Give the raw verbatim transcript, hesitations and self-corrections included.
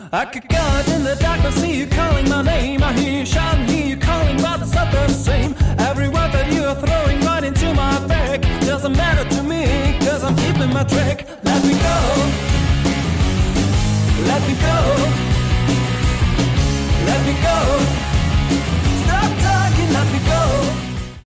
I could guard in the darkness, see you calling my name. I hear you shouting, hear you calling, but it's not the same. Every word that you are throwing right into my back doesn't matter to me, cause I'm keeping my track. Let me go, let me go, let me go.